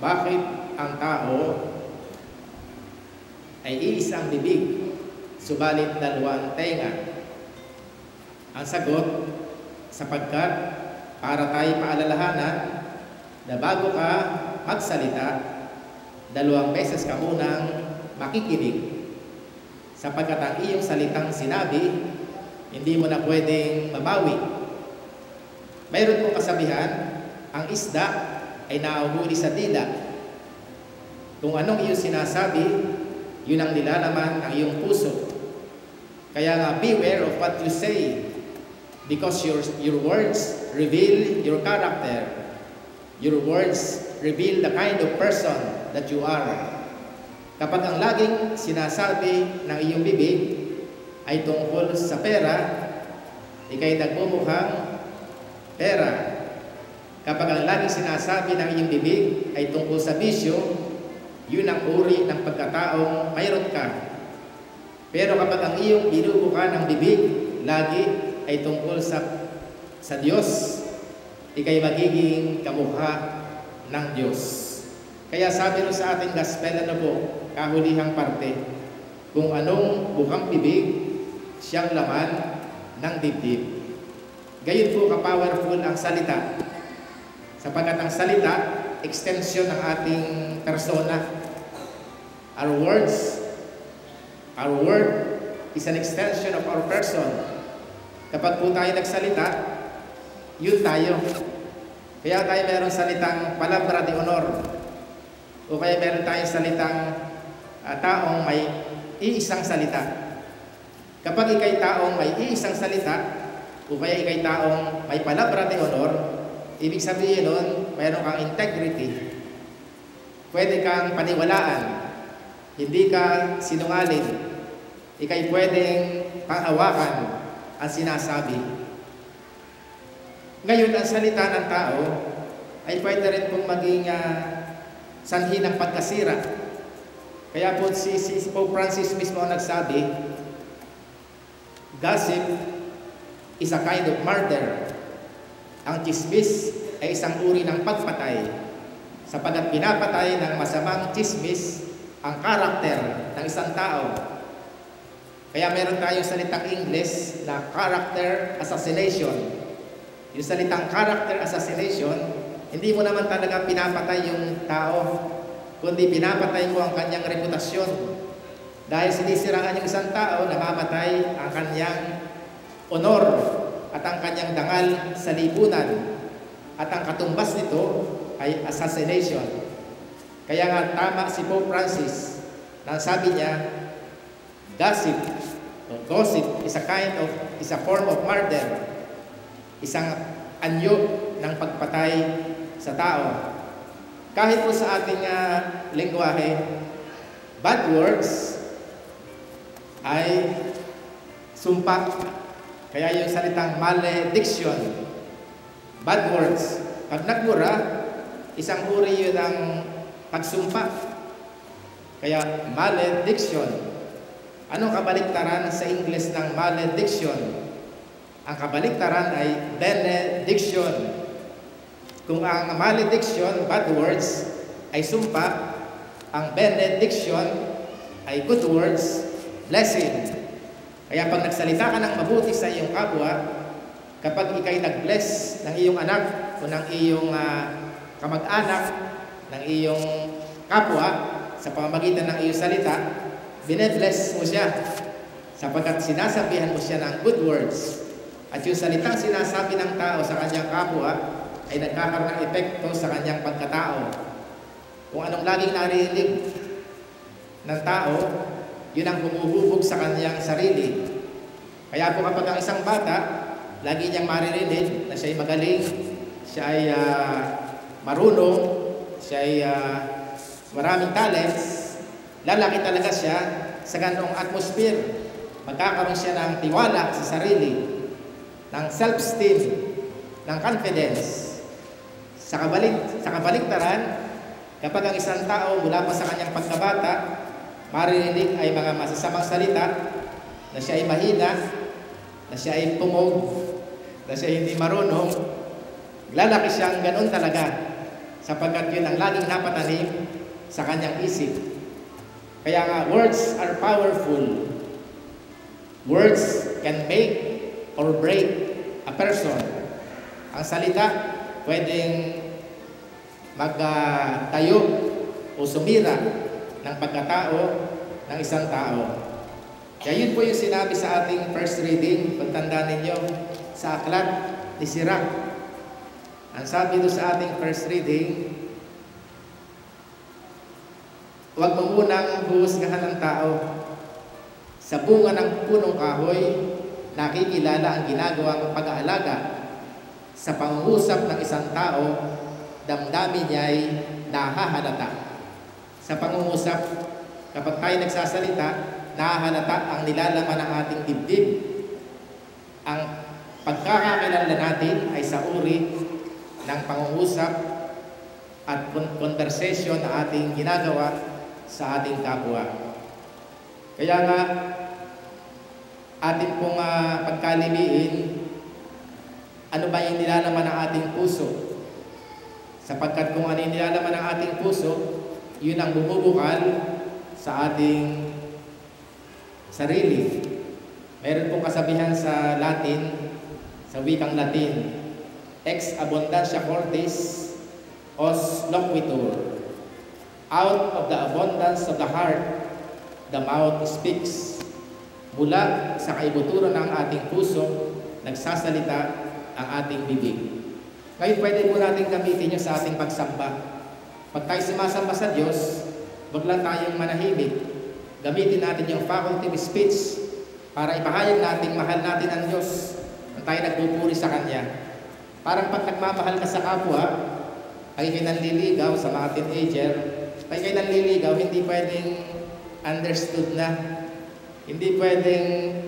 Bakit ang tao ay iisang bibig, subalit dalawang tenga? Ang sagot, sapagkat para tayo paalalahanan na bago ka magsalita, 2 beses ka munang makikinig. Sapagkat ang iyong salitang sinabi, hindi mo na pwedeng mabawi. Mayroon pong kasabihan, ang isda ay nahuhuli sa dila. Kung anong iyong sinasabi, yun ang nilalaman ng iyong puso. Kaya nga, beware of what you say, because your words reveal your character. Your words reveal the kind of person that you are. Kapag ang laging sinasabi ng iyong bibig ay tungkol sa pera, ikay nagmumukhang pera. Kapag ang laging sinasabi ng iyong bibig ay tungkol sa bisyo, yun ang uri ng pagkataong mayroon ka. Pero kapag ang iyong binubuka ng bibig lagi ay tungkol sa Diyos, ikay magiging kamukha ng Diyos. Kaya sabi rin sa ating gospel, kahulihang parte, kung anong bukang bibig, siyang laman ng dibdib. Gayon po ka-powerful ang salita. Sapagkat ang salita, extension ng ating persona. Our word is an extension of our person. Kapag po tayo nagsalita, yun tayo. Kaya tayo meron salitang palabra de honor. O kaya meron tayong salitang taong may iisang salita. Kapag ikay taong may iisang salita, o kaya ikay taong may palabra de honor, ibig sabihin nun, mayroon kang integrity. Pwede kang paniwalaan. Hindi ka sinungaling. Ikay pwedeng panghawakan ang sinasabi. Ngayon, ang salita ng tao ay pwede rin pong maging sanhi ng pagkasira. Kaya po si Pope Francis mismo ang nagsabi, gossip is a kind of murder. Ang chismis ay isang uri ng pagpatay, sapagkat pinapatay ng masamang chismis ang karakter ng isang tao. Kaya meron tayong salitang English na character assassination. Yung salitang character assassination, hindi mo naman talaga pinapatay yung tao, kundi pinapatay mo ang kanyang reputasyon. Dahil sinisiraan yung isang tao, namamatay ang kanyang honor at ang kanyang dangal sa lipunan. At ang katumbas nito ay assassination. Kaya nga tama si Pope Francis na sabi niya, gossip is a form of murder. Isang anyo ng pagpatay sa tao. Kahit po sa ating lengguwahe, bad words ay sumpa. Kaya yung salitang malediction, bad words, pag nagmura, isang uri yun ng pagsumpa. Kaya malediction. Anong kabaliktaran sa English ng malediction? Ang kabaliktaran ay benediction. Kung ang malediction, bad words, ay sumpa, ang benediction ay good words, blessing. Kaya pag nagsalita ka ng mabuti sa iyong kapwa, kapag ikay nag-bless ng iyong anak o ng iyong kamag-anak, ng iyong kapwa, sa pamamagitan ng iyong salita, bine-bless mo siya sapagkat sinasabihan mo siya ng good words. At yung salitang sinasabi ng tao sa kanyang kapwa ay nagkakaroon ng epekto sa kanyang pagkatao. Kung anong laging narinig ng tao, yun ang humuhubog sa kanyang sarili. Kaya po kapag ang isang bata, lagi niyang maririnig na siya ay magaling, siya ay marunong, siya ay maraming talents, lalaki talaga siya sa ganong atmosphere. Magkakaroon siya ng tiwala sa sarili, ng self-esteem, ng confidence. Sa kabaliktaran, kapag ang isang tao mula pa sa kanyang pagkabata, maririnig ay mga masasamang salita, na siya ay mahina, na siya ay pumog, na siya ay hindi marunong, lalaki siyang ganun talaga. sapagkat yun ang laging napatanim sa kanyang isip. Kaya nga, words are powerful. Words can make or break a person. Ang salita pwedeng magtayo o sumira ng pagkatao ng isang tao. Kaya yun po yung sinabi sa ating first reading, pagtanda ninyo, sa aklat ni Sirach. Ang sabi doon sa ating first reading, huwag mo munang huhusgahan ng tao. Sa bunga ng punong kahoy, nakikilala ang ginagawang pag-aalaga. Sa pangungusap ng isang tao, damdamin niya'y nahahalata. Sa pangungusap, kapag tayo nagsasalita, nahahalata ang nilalaman ng ating dibdib. Ang pagkakakilala natin ay sa uri ng pangungusap at conversation na ating ginagawa sa ating kapwa. Kaya nga, atin pong pagkalimiin, ano ba yung nilalaman ng ating puso? Sapagkat kung ano yung nilalaman ng ating puso, yun ang bumubukal sa ating sarili. Meron pong kasabihan sa Latin, sa wikang Latin, ex abundantia cordis os loquitur. Out of the abundance of the heart, the mouth speaks. Mula sa kaibuturan ng ating puso, nagsasalita ang ating bibig. Ngayon, pwede po natin gamitin yun sa ating pagsamba. Pag tayo sumasamba sa Diyos, wag lang tayong manahimik. Gamitin natin yung faculty of speech para ipahayag natin, mahal natin ang Diyos nang tayo nagpupuri sa Kanya. Parang pag nagmamahal ka sa kapwa, ay kinanliligaw sa mga teenager, ay kinanliligaw, hindi pwedeng understood na. Hindi pwedeng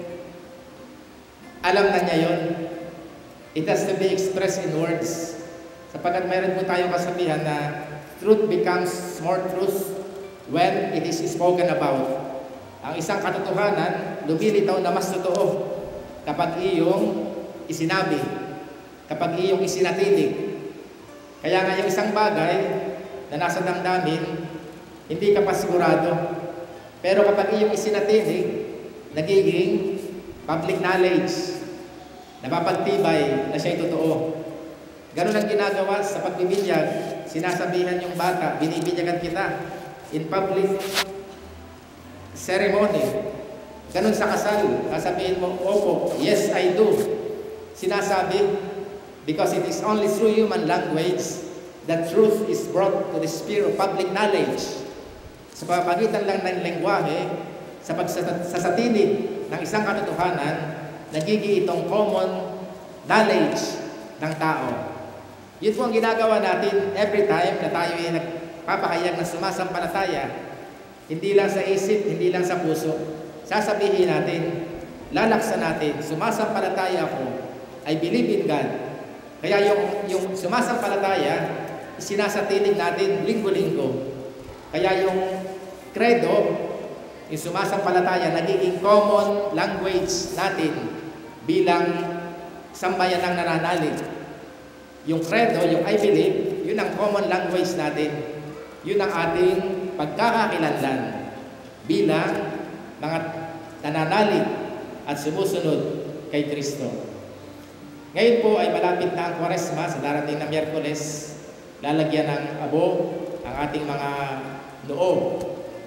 alam na niya yun. It has to be expressed in words. Sapagkat mayroon po tayong kasabihan na truth becomes more truth when it is spoken about. Ang isang katotohanan, lumilitaw na mas totoo kapag iyong isinabi, kapag iyong isinatinig. Kaya nga yung isang bagay na nasa damdamin, hindi ka pa sigurado. Pero kapag iyong isinatinig, nagiging public knowledge, napapagtibay na siya'y totoo. Ganun ang ginagawa sa pagbibinyag. Sinasabihan yung bata, binibinyagan kita in public ceremony. Ganun sa kasal, sasabihin mo, opo, yes, I do. Sinasabi, because it is only through human language that truth is brought to the sphere of public knowledge. Sa pamagitan lang ng lengguwahe, sa pagsasatinig ng isang katotohanan, nagiging itong common knowledge ng tao. Yun po ang ginagawa natin every time na tayo ay nagpapahayag ng sumasampalataya. Hindi lang sa isip, hindi lang sa puso. Sasabihin natin, lalaksan natin, sumasampalataya ako, I believe in God. Kaya yung sumasampalataya, sinasatinig natin linggo-linggo. Kaya yung credo, yung sumasampalataya, nagiging common language natin bilang sambayan ng nananalig. Yung credo, yung I believe, yun ang common language natin. Yun ang ating pagkakakilanlan bilang mga nananalig at sumusunod kay Kristo. Ngayon po ay malapit na ang Kwaresma sa darating na Miyerkules. Lalagyan ng abo ang ating mga noo.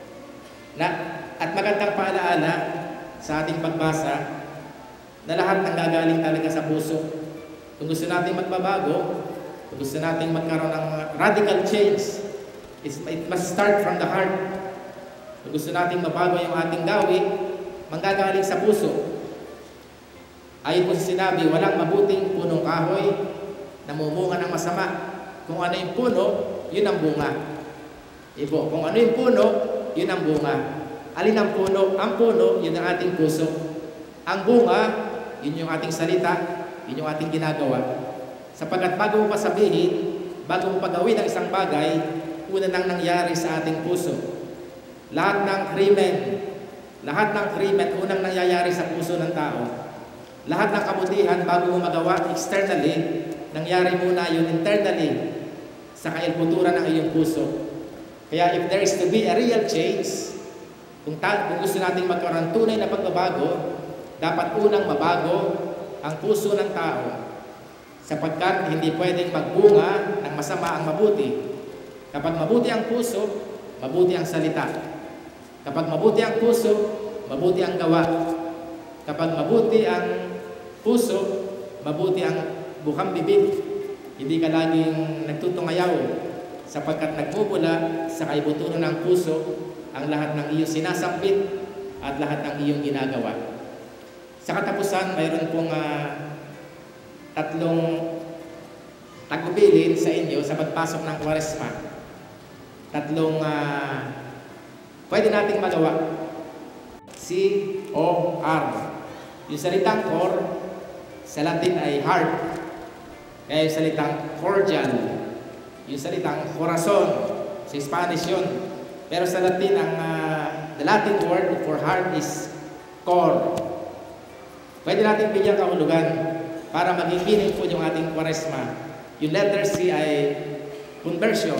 At magandang paalaala sa ating pagbasa na lahat ng gagaling talaga sa puso. Kung gusto natin magbabago, kung gusto natin magkaroon ng radical change, it must start from the heart. Kung gusto natin mabago yung ating gawi, manggagaling sa puso. Ayon po sa sinabi, walang mabuting punong kahoy na mumunga ng masama. Kung ano yung puno, yun ang bunga. Ibo, kung ano yung puno, yun ang bunga. Alin ang puno? Ang puno, yun ang ating puso. Ang bunga, yun yung ating salita, yun yung ating ginagawa. Sapagkat bago mo pa sabihin, bago mo pagawin ang isang bagay, una nang nangyari sa ating puso. Lahat ng krimen, unang nangyayari sa puso ng tao. Lahat ng kabutihan, bago mo magawa externally, nangyari muna yun internally sa kailputuran ng iyong puso. Kaya if there is to be a real change, kung gusto nating magkaroon ng tunay na pagbabago, dapat unang mabago ang puso ng tao, sapagkat hindi pwedeng magbunga ng masama ang mabuti. Kapag mabuti ang puso, mabuti ang salita. Kapag mabuti ang puso, mabuti ang gawa. Kapag mabuti ang puso, mabuti ang bukang bibig. Hindi ka laging nagtutungayaw, sapagkat nagmumula sa kaibuturan ng puso ang lahat ng iyong sinasambit at lahat ng iyong ginagawa. Sa katapusan, mayroon pong tatlong tagubilin sa inyo sa pagpasok ng Kwaresma. Tatlong pwede nating magawa. C-O-R. Yung salitang core, sa Latin ay heart. Kaya yung salitang cordial. Yung salitang corazon, sa Spanish yun. Pero sa Latin, the Latin word for heart is core. Pwede natin bigyan kahulugan para maging meaningful yung ating Kwaresma. Yung letter C ay conversion.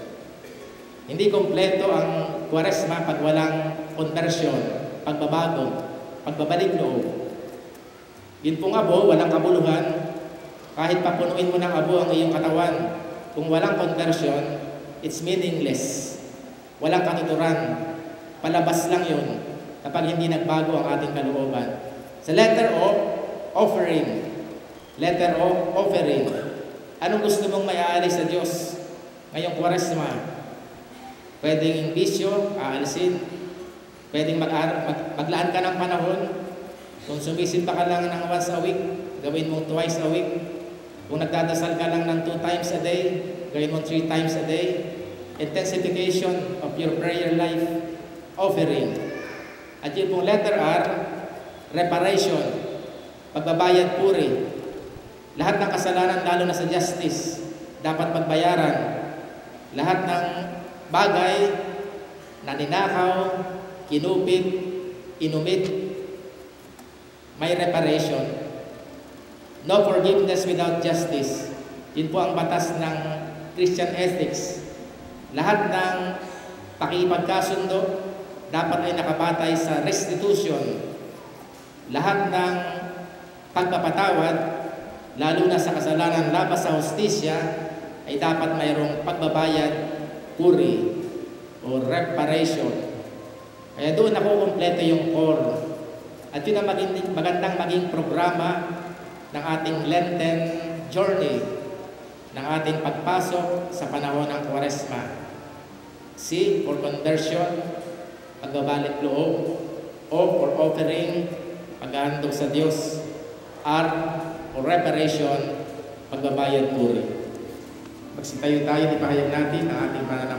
Hindi kompleto ang Kwaresma pag walang conversion, pagbabago, pagbabalik loob. Yun pong abo, walang kabuluhan. Kahit papunuin mo ng abo ang iyong katawan, kung walang conversion, it's meaningless. Walang katuturan. Palabas lang yun kapag hindi nagbago ang ating kalooban. Sa letter O, offering. Letter O, offering. Anong gusto mong maiaalis sa Diyos ngayong Kwaresma? Pwedeng bisyo, aalisin. Pwedeng maglaan ka ng panahon. Kung sumisimba ka lang ng once a week, gawin mong twice a week. Kung nagdadasal ka lang ng 2 times a day, gawin mong 3 times a day. Intensification of your prayer life, offering. At yun pong letter R, reparation, pagbabayad puri. Lahat ng kasalanan, lalo na sa justice, dapat pagbayaran. Lahat ng bagay na ninakaw, kinupit, inumit, may reparation. No forgiveness without justice. Yun po ang batas ng Christian ethics. Lahat ng pakipagkasundo dapat ay nakabatay sa restitution. Lahat ng pagpapatawad, lalo na sa kasalanan labas sa hustisya, ay dapat mayroong pagbabayad, puri, o reparation. Kaya doon nakukumpleto yung core. At yun ang magandang maging programa ng ating Lenten journey, ng ating pagpasok sa panahon ng Kwaresma. C for conversion, pagbabalik loob. O for offering, paghahandog sa Diyos. R for reparation, pagbabayad puri. Magsitayo tayo, ipahayag natin ang ating pananampalataya.